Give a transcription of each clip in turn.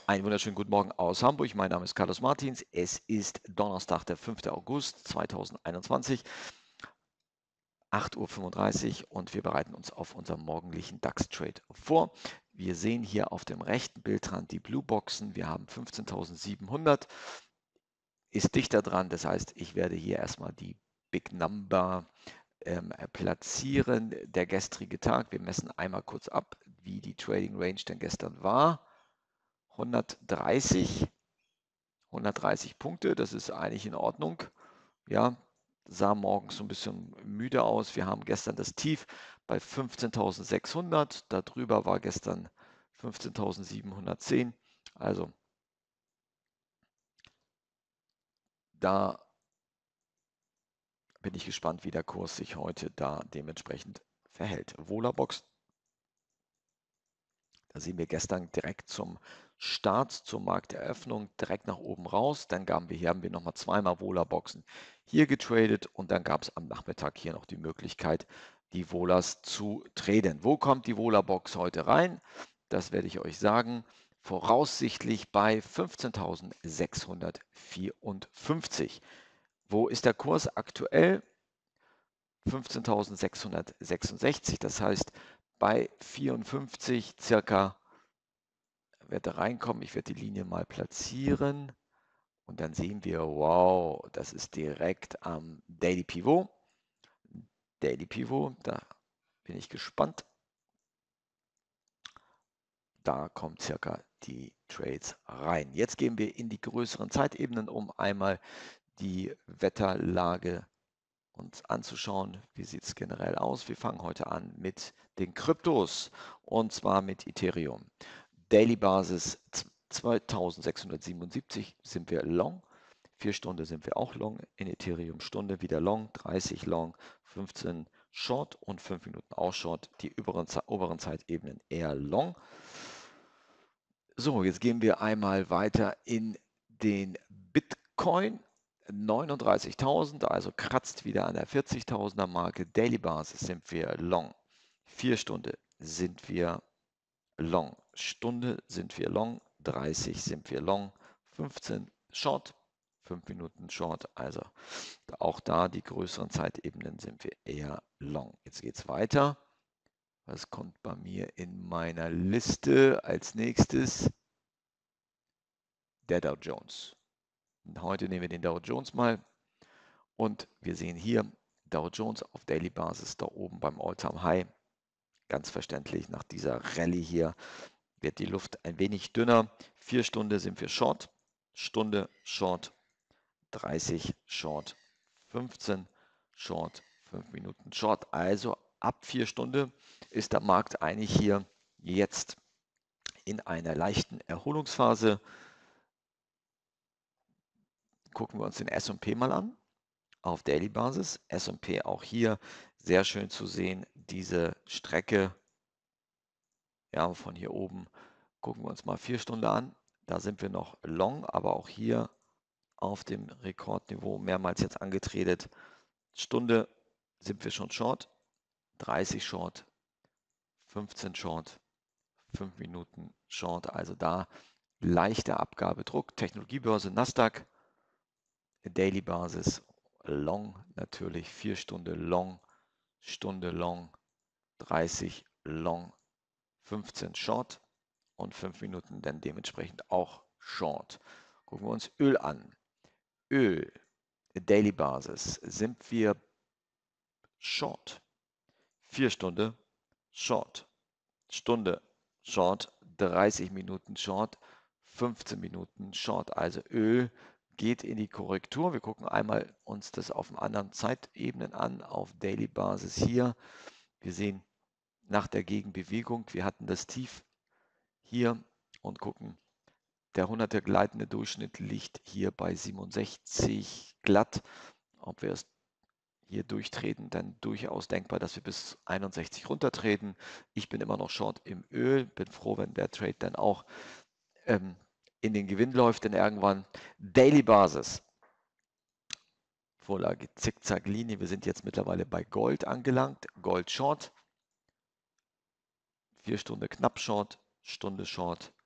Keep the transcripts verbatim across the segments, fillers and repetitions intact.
Einen wunderschönen guten Morgen aus Hamburg. Mein Name ist Carlos Martins. Es ist Donnerstag, der fünfte August zweitausendeinundzwanzig, acht Uhr fünfunddreißig und wir bereiten uns auf unseren morgendlichen DAX-Trade vor. Wir sehen hier auf dem rechten Bildrand die Blue Boxen. Wir haben fünfzehntausendsiebenhundert, ist dichter dran. Das heißt, ich werde hier erstmal die Big Number ähm, platzieren. Der gestrige Tag, wir messen einmal kurz ab, wie die Trading Range denn gestern war. hundertdreißig. hundertdreißig Punkte, das ist eigentlich in Ordnung. Ja, sah morgens so ein bisschen müde aus. Wir haben gestern das Tief bei fünfzehntausendsechshundert. Darüber war gestern fünfzehntausendsiebenhundertzehn. Also da bin ich gespannt, wie der Kurs sich heute da dementsprechend verhält. Volabox, da sehen wir gestern direkt zum Start, zur Markteröffnung direkt nach oben raus. Dann gaben wir hier, haben wir nochmal zweimal Vola-Boxen hier getradet und dann gab es am Nachmittag hier noch die Möglichkeit, die Volas zu traden. Wo kommt die Vola-Box heute rein? Das werde ich euch sagen. Voraussichtlich bei fünfzehntausendsechshundertvierundfünfzig. Wo ist der Kurs aktuell? fünfzehntausendsechshundertsechsundsechzig, das heißt bei vierundfünfzig circa werde reinkommen. Ich werde die Linie mal platzieren und dann sehen wir, wow, das ist direkt am Daily Pivot. Daily Pivot, da bin ich gespannt. Da kommen circa die Trades rein. Jetzt gehen wir in die größeren Zeitebenen, um einmal die Wetterlage uns anzuschauen. Wie sieht es generell aus? Wir fangen heute an mit den Kryptos und zwar mit Ethereum. Daily Basis zweitausendsechshundertsiebenundsiebzig sind wir long. Vier Stunden sind wir auch long. In Ethereum Stunde wieder long, dreißig long, fünfzehn short und fünf Minuten auch short. Die oberen, oberen Zeitebenen eher long. So, jetzt gehen wir einmal weiter in den Bitcoin. neununddreißigtausend, also kratzt wieder an der vierzigtausender Marke. Daily Basis sind wir long. Vier Stunden sind wir long. Stunde sind wir long. dreißig sind wir long. fünfzehn short. fünf Minuten short. Also auch da die größeren Zeitebenen sind wir eher long. Jetzt geht es weiter. Was kommt bei mir in meiner Liste als nächstes? Der Dow Jones. Und heute nehmen wir den Dow Jones mal und wir sehen hier Dow Jones auf Daily Basis da oben beim All-Time High. Ganz verständlich, nach dieser Rallye hier wird die Luft ein wenig dünner. Vier Stunden sind wir short, Stunde short, dreißig short, fünfzehn short, fünf Minuten short. Also ab vier Stunden ist der Markt eigentlich hier jetzt in einer leichten Erholungsphase. Gucken wir uns den S und P mal an, auf Daily Basis. S und P auch hier sehr schön zu sehen, diese Strecke, ja, von hier oben. Gucken wir uns mal vier Stunden an. Da sind wir noch long, aber auch hier auf dem Rekordniveau mehrmals jetzt angetretet. Stunde sind wir schon short, dreißig short, fünfzehn short, fünf Minuten short. Also da leichter Abgabedruck. Technologiebörse Nasdaq, Daily Basis long natürlich, vier Stunden long, Stunde long, dreißig long, fünfzehn short und fünf Minuten dann dementsprechend auch short. Gucken wir uns Öl an. Öl, Daily Basis, sind wir short. vier Stunden short. Stunde short, dreißig Minuten short, fünfzehn Minuten short. Also Öl geht in die Korrektur. Wir gucken einmal uns das auf einem anderen Zeitebenen an, auf Daily Basis hier. Wir sehen nach der Gegenbewegung, wir hatten das Tief hier und gucken, der hundert gleitende Durchschnitt liegt hier bei siebenundsechzig glatt. Ob wir es hier durchtreten, dann durchaus denkbar, dass wir bis einundsechzig runtertreten. Ich bin immer noch short im Öl, bin froh, wenn der Trade dann auch ähm, in den Gewinn läuft, denn irgendwann Daily Basis. Vorlage Zickzack-Linie. Wir sind jetzt mittlerweile bei Gold angelangt. Gold Short. Vier Stunden knapp Short, Stunde Short,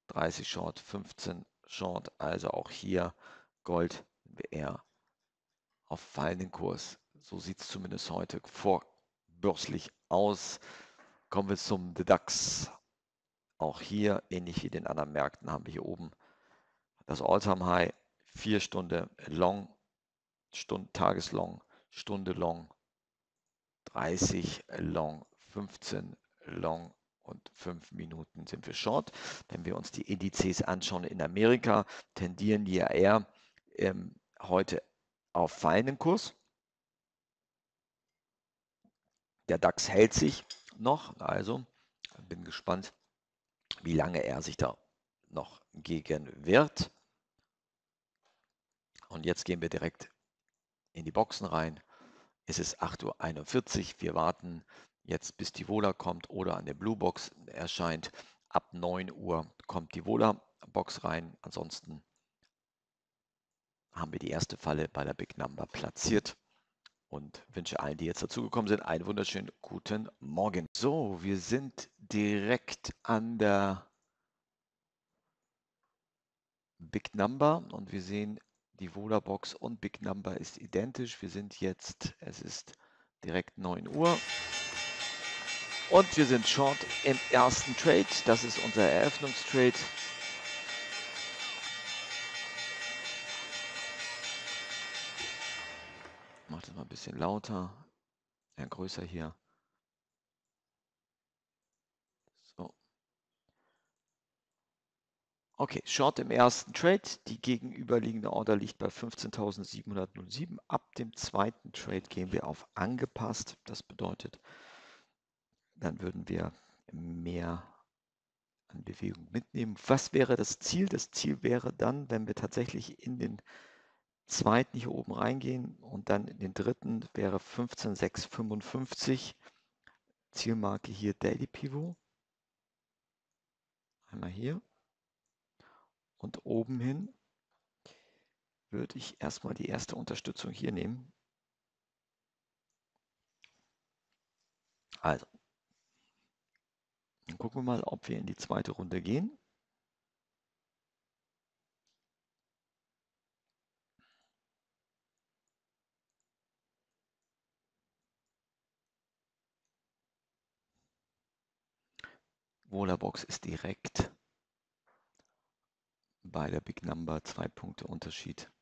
dreißig Short, fünfzehn Short, also auch hier Gold eher auf fallenden Kurs. So sieht es zumindest heute vorbörslich aus. Kommen wir zum DAX. Auch hier, ähnlich wie den anderen Märkten, haben wir hier oben das All-Time High, vier Stunden Long, Stunden Tageslong, Stunde Long, dreißig Long, fünfzehn Long und fünf Minuten sind wir Short. Wenn wir uns die Indizes anschauen in Amerika, tendieren die ja eher ähm, heute auf fallenden Kurs. Der DAX hält sich noch, also bin gespannt, wie lange er sich da noch gegen wird. Und jetzt gehen wir direkt in die Boxen rein. Es ist acht Uhr einundvierzig. Wir warten jetzt, bis die Vola kommt oder an der Blue Box erscheint. Ab neun Uhr kommt die Vola Box rein. Ansonsten haben wir die erste Falle bei der Big Number platziert und wünsche allen, die jetzt dazugekommen sind, einen wunderschönen guten Morgen. So, wir sind direkt an der Big Number und wir sehen, die Vola Box und Big Number ist identisch. Wir sind jetzt, es ist direkt neun Uhr. Und wir sind short im ersten Trade. Das ist unser Eröffnungstrade. Ich mache das mal ein bisschen lauter, ja, größer hier. So. Okay, short im ersten Trade. Die gegenüberliegende Order liegt bei fünfzehntausendsiebenhundertsieben. Ab dem zweiten Trade gehen wir auf angepasst. Das bedeutet, dann würden wir mehr an Bewegung mitnehmen. Was wäre das Ziel? Das Ziel wäre dann, wenn wir tatsächlich in den zweiten hier oben reingehen und dann in den dritten wäre fünfzehn Komma sechshundertfünfundfünfzig. Zielmarke hier Daily Pivot. Einmal hier. Und oben hin würde ich erstmal die erste Unterstützung hier nehmen. Also, dann gucken wir mal, ob wir in die zweite Runde gehen. Vola Box ist direkt bei der Big Number, zwei Punkte Unterschied.